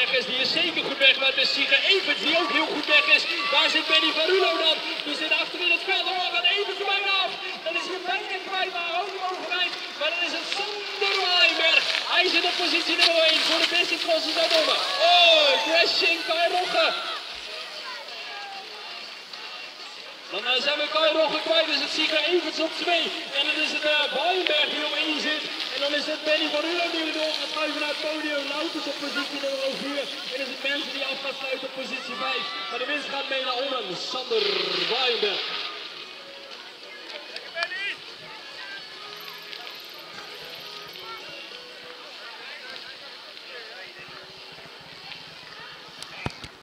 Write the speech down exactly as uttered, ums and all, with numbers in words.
weg is. Die is zeker goed weg, maar het is Sieger Evens die ook heel goed weg is. Daar zit Benny van Rulo dan. Die zit achter in het veld. Oh, gaat Evens er bijna af. Dan is hij bijna kwijt, maar ook overeind. Maar dan is het Sander Waaienberg. Hij zit op positie nummer één voor de beste crossers uit Ommen. Oh, crashing Kai Rogge. Dan uh, zijn we Kai Rogge kwijt, dus het Sieger Evens op twee. En dan is het uh, Waaienberg die op één zit. En dan is het Benny van Rulo die er door gaat schuiven naar het podium. Louters op positie nummer vier. En is het mensen die af gaat sluiten op positie vijf. Maar de winst gaat mee naar Ommen. Sander Waaienberg.